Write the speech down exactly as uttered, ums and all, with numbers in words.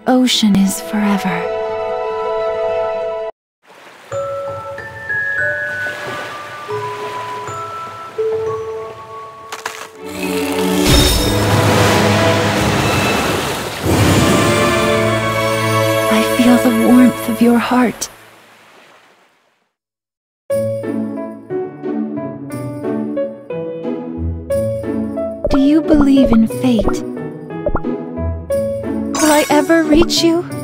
ocean is forever. I feel the warmth of your heart. Do you believe in fate? Will I ever reach you?